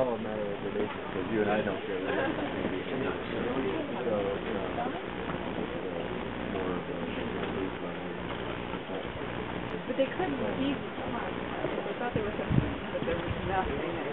all a matter of relation, because you and I don't share that. So it's more of a base level. But they couldn't see so much. I thought there was something, but there was nothing.